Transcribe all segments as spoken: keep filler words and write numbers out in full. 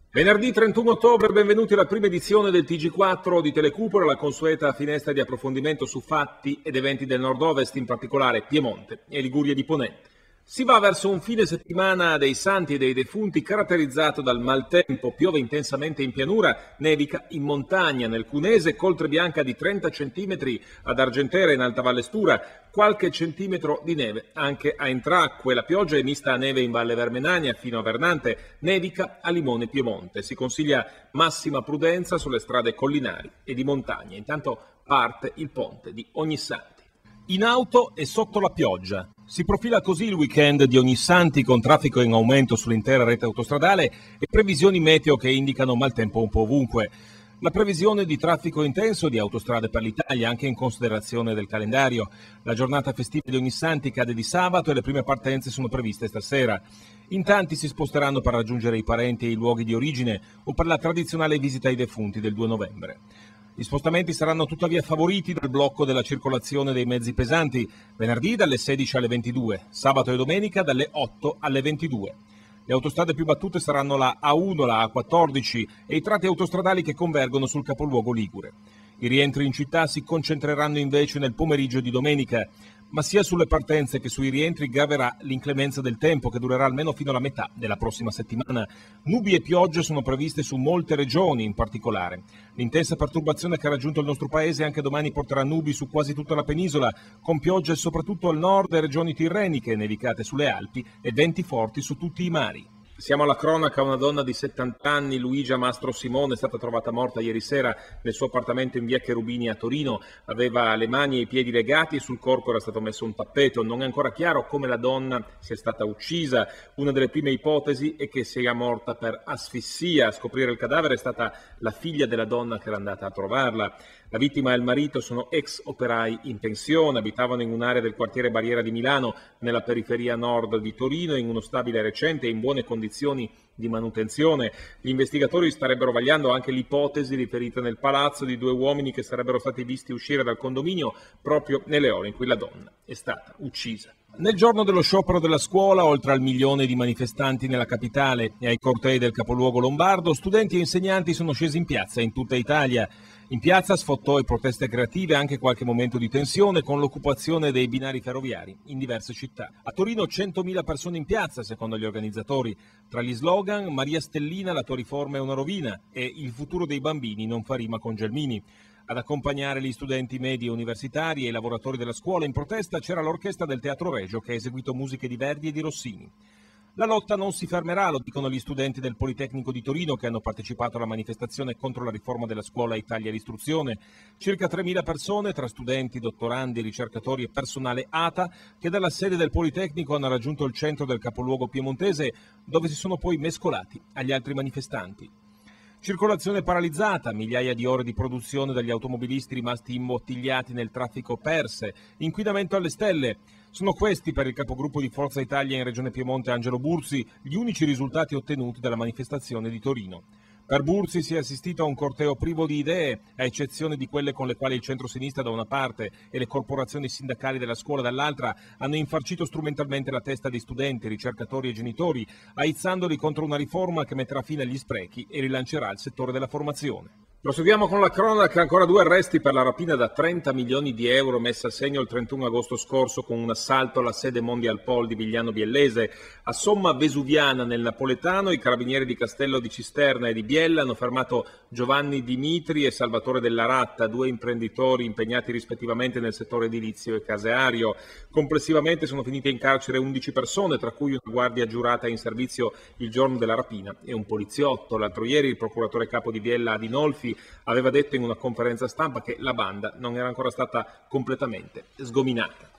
Venerdì trentuno ottobre, benvenuti alla prima edizione del T G quattro di Telecupolo, la consueta finestra di approfondimento su fatti ed eventi del nord-ovest, in particolare Piemonte e Liguria di Ponente. Si va verso un fine settimana dei santi e dei defunti caratterizzato dal maltempo, piove intensamente in pianura, nevica in montagna, nel Cunese, coltre bianca di trenta centimetri ad Argentera in Alta Vallestura, qualche centimetro di neve anche a Entracque. La pioggia è mista a neve in Valle Vermenania fino a Vernante, nevica a Limone Piemonte. Si consiglia massima prudenza sulle strade collinari e di montagna. Intanto parte il ponte di Ognissanti. In auto e sotto la pioggia. Si profila così il weekend di Ognissanti, con traffico in aumento sull'intera rete autostradale e previsioni meteo che indicano maltempo un po' ovunque. La previsione di traffico intenso di Autostrade per l'Italia, anche in considerazione del calendario. La giornata festiva di Ognissanti cade di sabato e le prime partenze sono previste stasera. In tanti si sposteranno per raggiungere i parenti e i luoghi di origine o per la tradizionale visita ai defunti del due novembre. Gli spostamenti saranno tuttavia favoriti dal blocco della circolazione dei mezzi pesanti, venerdì dalle sedici alle ventidue, sabato e domenica dalle otto alle ventidue. Le autostrade più battute saranno la A uno, la A quattordici e i tratti autostradali che convergono sul capoluogo ligure. I rientri in città si concentreranno invece nel pomeriggio di domenica, ma sia sulle partenze che sui rientri graverà l'inclemenza del tempo, che durerà almeno fino alla metà della prossima settimana. Nubi e piogge sono previste su molte regioni in particolare. L'intensa perturbazione che ha raggiunto il nostro paese anche domani porterà nubi su quasi tutta la penisola, con piogge soprattutto al nord e regioni tirreniche, nevicate sulle Alpi e venti forti su tutti i mari. Siamo alla cronaca. Una donna di settanta anni, Luigia Mastro Simone, è stata trovata morta ieri sera nel suo appartamento in via Cherubini a Torino. Aveva le mani e i piedi legati e sul corpo era stato messo un tappeto. Non è ancora chiaro come la donna sia stata uccisa. Una delle prime ipotesi è che sia morta per asfissia. A scoprire il cadavere è stata la figlia della donna che era andata a trovarla. La vittima e il marito sono ex operai in pensione, abitavano in un'area del quartiere Barriera di Milano, nella periferia nord di Torino, in uno stabile recente e in buone condizioni di manutenzione. Gli investigatori starebbero vagliando anche l'ipotesi riferita nel palazzo di due uomini che sarebbero stati visti uscire dal condominio proprio nelle ore in cui la donna è stata uccisa. Nel giorno dello sciopero della scuola, oltre al milione di manifestanti nella capitale e ai cortei del capoluogo lombardo, studenti e insegnanti sono scesi in piazza in tutta Italia. In piazza sfottò e proteste creative, anche qualche momento di tensione con l'occupazione dei binari ferroviari in diverse città. A Torino centomila persone in piazza, secondo gli organizzatori. Tra gli slogan Maria Stellina, la tua riforma è una rovina e il futuro dei bambini non fa rima con Gelmini. Ad accompagnare gli studenti medi e universitari e i lavoratori della scuola in protesta c'era l'orchestra del Teatro Regio, che ha eseguito musiche di Verdi e di Rossini. La lotta non si fermerà, lo dicono gli studenti del Politecnico di Torino che hanno partecipato alla manifestazione contro la riforma della scuola Italia dell'istruzione. Circa tremila persone, tra studenti, dottorandi, ricercatori e personale A T A, che dalla sede del Politecnico hanno raggiunto il centro del capoluogo piemontese, dove si sono poi mescolati agli altri manifestanti. Circolazione paralizzata, migliaia di ore di produzione dagli automobilisti rimasti imbottigliati nel traffico perse, inquinamento alle stelle. Sono questi, per il capogruppo di Forza Italia in Regione Piemonte Angelo Burzi, gli unici risultati ottenuti dalla manifestazione di Torino. Per Burzi si è assistito a un corteo privo di idee, a eccezione di quelle con le quali il centro-sinistra da una parte e le corporazioni sindacali della scuola dall'altra hanno infarcito strumentalmente la testa di studenti, ricercatori e genitori, aizzandoli contro una riforma che metterà fine agli sprechi e rilancerà il settore della formazione. Proseguiamo con la cronaca. Ancora due arresti per la rapina da trenta milioni di euro messa a segno il trentuno agosto scorso con un assalto alla sede Mondial Pol di Vigliano Biellese. A Somma Vesuviana, nel napoletano, i carabinieri di Castello di Cisterna e di Biella hanno fermato Giovanni Dimitri e Salvatore Della Ratta, due imprenditori impegnati rispettivamente nel settore edilizio e caseario. Complessivamente sono finite in carcere undici persone, tra cui una guardia giurata in servizio il giorno della rapina e un poliziotto. L'altro ieri il procuratore capo di Biella Adinolfi aveva detto in una conferenza stampa che la banda non era ancora stata completamente sgominata.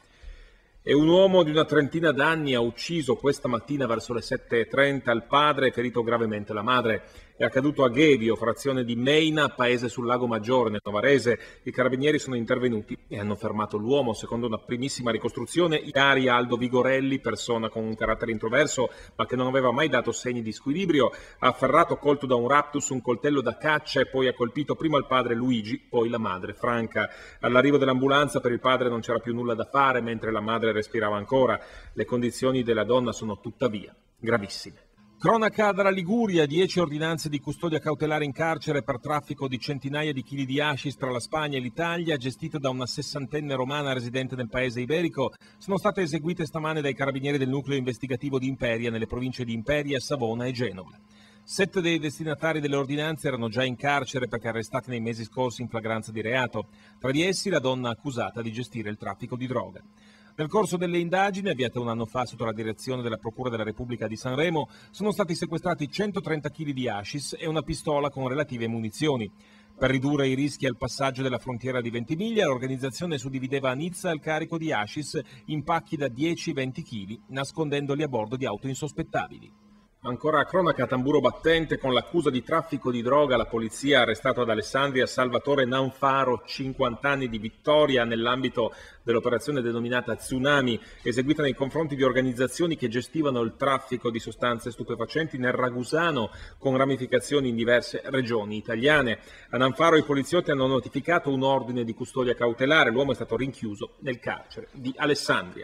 E un uomo di una trentina d'anni ha ucciso questa mattina verso le sette e trenta il padre e ferito gravemente la madre. È accaduto a Ghevio, frazione di Meina, paese sul Lago Maggiore, nel Novarese. I carabinieri sono intervenuti e hanno fermato l'uomo. Secondo una primissima ricostruzione, Iari Aldo Vigorelli, persona con un carattere introverso ma che non aveva mai dato segni di squilibrio, ha afferrato, colto da un raptus, un coltello da caccia e poi ha colpito prima il padre Luigi, poi la madre Franca. All'arrivo dell'ambulanza per il padre non c'era più nulla da fare, mentre la madre respirava ancora. Le condizioni della donna sono tuttavia gravissime. Cronaca dalla Liguria, dieci ordinanze di custodia cautelare in carcere per traffico di centinaia di chili di hashish tra la Spagna e l'Italia, gestita da una sessantenne romana residente nel paese iberico, sono state eseguite stamane dai carabinieri del nucleo investigativo di Imperia nelle province di Imperia, Savona e Genova. Sette dei destinatari delle ordinanze erano già in carcere perché arrestati nei mesi scorsi in flagranza di reato, tra di essi la donna accusata di gestire il traffico di droga. Nel corso delle indagini, avviate un anno fa sotto la direzione della Procura della Repubblica di Sanremo, sono stati sequestrati centotrenta chili di hashish e una pistola con relative munizioni. Per ridurre i rischi al passaggio della frontiera di Ventimiglia, l'organizzazione suddivideva a Nizza il carico di hashish in pacchi da dieci venti chili, nascondendoli a bordo di auto insospettabili. Ancora cronaca a tamburo battente, con l'accusa di traffico di droga la polizia ha arrestato ad Alessandria Salvatore Nanfaro, cinquanta anni, di Vittoria, nell'ambito dell'operazione denominata Tsunami, eseguita nei confronti di organizzazioni che gestivano il traffico di sostanze stupefacenti nel Ragusano, con ramificazioni in diverse regioni italiane. A Nanfaro i poliziotti hanno notificato un ordine di custodia cautelare, l'uomo è stato rinchiuso nel carcere di Alessandria.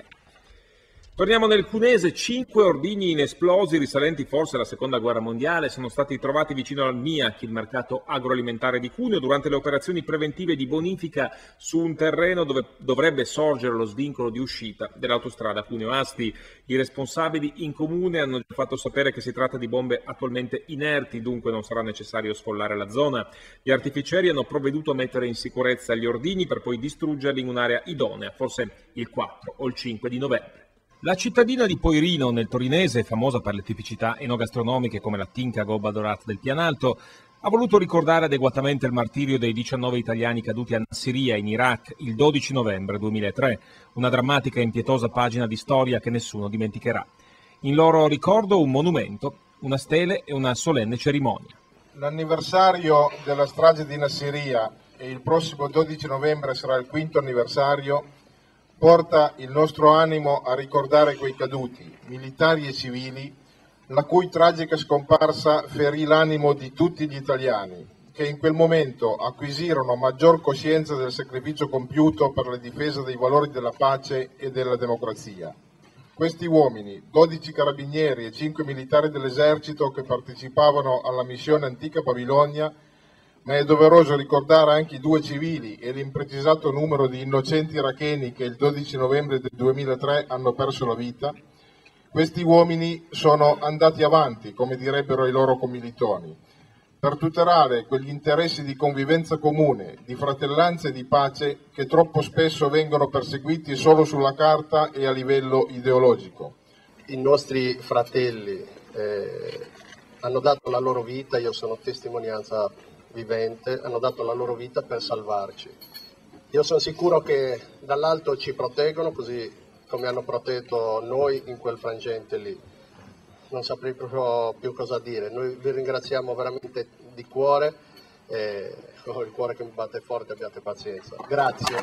Torniamo nel Cunese. Cinque ordigni inesplosi risalenti forse alla seconda guerra mondiale sono stati trovati vicino al M I A C, il mercato agroalimentare di Cuneo, durante le operazioni preventive di bonifica su un terreno dove dovrebbe sorgere lo svincolo di uscita dell'autostrada Cuneo-Asti. I responsabili in comune hanno già fatto sapere che si tratta di bombe attualmente inerti, dunque non sarà necessario sfollare la zona. Gli artificieri hanno provveduto a mettere in sicurezza gli ordigni per poi distruggerli in un'area idonea, forse il quattro o il cinque di novembre. La cittadina di Poirino, nel Torinese, famosa per le tipicità enogastronomiche come la tinca gobba dorata del Pianalto, ha voluto ricordare adeguatamente il martirio dei diciannove italiani caduti a Nassiriya, in Iraq, il dodici novembre duemilatré, una drammatica e impietosa pagina di storia che nessuno dimenticherà. In loro ricordo un monumento, una stele e una solenne cerimonia. L'anniversario della strage di Nassiriya e il prossimo dodici novembre sarà il quinto anniversario, porta il nostro animo a ricordare quei caduti, militari e civili, la cui tragica scomparsa ferì l'animo di tutti gli italiani, che in quel momento acquisirono maggior coscienza del sacrificio compiuto per la difesa dei valori della pace e della democrazia. Questi uomini, dodici carabinieri e cinque militari dell'esercito che partecipavano alla missione Antica Babilonia, ma è doveroso ricordare anche i due civili e l'imprecisato numero di innocenti iracheni che il dodici novembre del duemilatré hanno perso la vita. Questi uomini sono andati avanti, come direbbero i loro commilitoni, per tutelare quegli interessi di convivenza comune, di fratellanza e di pace che troppo spesso vengono perseguiti solo sulla carta e a livello ideologico. I nostri fratelli eh, hanno dato la loro vita, io sono testimonianza vivente, hanno dato la loro vita per salvarci. Io sono sicuro che dall'alto ci proteggono, così come hanno protetto noi in quel frangente lì. Non saprei proprio più cosa dire. Noi vi ringraziamo veramente di cuore, e ho il cuore che mi batte forte, abbiate pazienza. Grazie.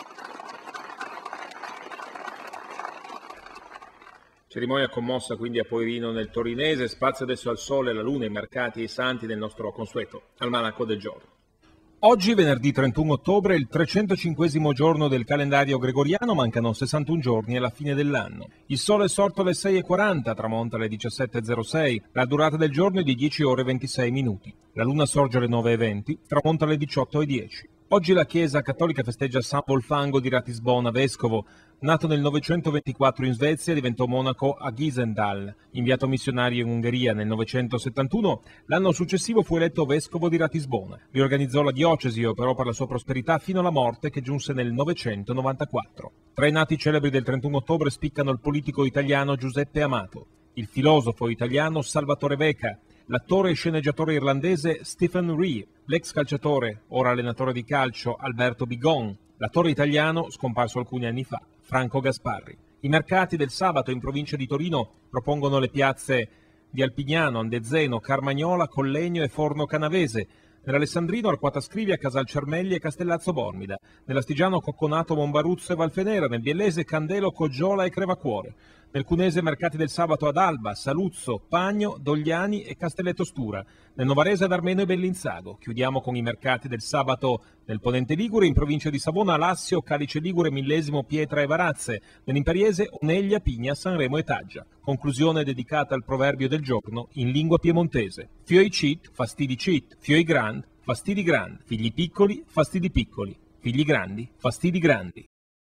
Cerimonia commossa quindi a Poirino nel Torinese. Spazio adesso al sole, alla luna, ai mercati e ai santi del nostro consueto almanacco del giorno. Oggi, venerdì trentuno ottobre, è il trecentocinquesimo giorno del calendario gregoriano, mancano sessantuno giorni alla fine dell'anno. Il sole è sorto alle sei e quaranta, tramonta alle diciassette e zero sei, la durata del giorno è di dieci ore e ventisei minuti. La luna sorge alle nove e venti, tramonta alle diciotto e dieci. Oggi la Chiesa Cattolica festeggia San Volfango di Ratisbona, vescovo. Nato nel novecentoventiquattro in Svezia, diventò monaco a Gisendal. Inviato missionario in Ungheria nel novecentosettantuno, l'anno successivo fu eletto vescovo di Ratisbona. Riorganizzò la diocesi e operò per la sua prosperità fino alla morte, che giunse nel novecentonovantaquattro. Tra i nati celebri del trentuno ottobre spiccano il politico italiano Giuseppe Amato, il filosofo italiano Salvatore Veca, l'attore e sceneggiatore irlandese Stephen Rea, l'ex calciatore, ora allenatore di calcio, Alberto Bigon, l'attore italiano, scomparso alcuni anni fa, Franco Gasparri. I mercati del sabato in provincia di Torino propongono le piazze di Alpignano, Andezeno, Carmagnola, Collegno e Forno Canavese. Nell'Alessandrino, Arquata Scrivia, Casal Cermelli e Castellazzo Bormida. Nell'Astigiano, Cocconato, Monbaruzzo e Valfenera. Nel Biellese, Candelo, Coggiola e Crevacuore. Nel Cunese mercati del sabato ad Alba, Saluzzo, Pagno, Dogliani e Castelletto Stura. Nel Novarese ad Armeno e Bellinzago. Chiudiamo con i mercati del sabato nel Ponente Ligure, in provincia di Savona, Lassio, Calice Ligure, Millesimo, Pietra e Varazze. Nell'Imperiese, Oneglia, Pigna, Sanremo e Taggia. Conclusione dedicata al proverbio del giorno in lingua piemontese. Fioi cit, fastidi cit, fioi grand, fastidi grand, figli piccoli, fastidi piccoli, figli grandi, fastidi grandi.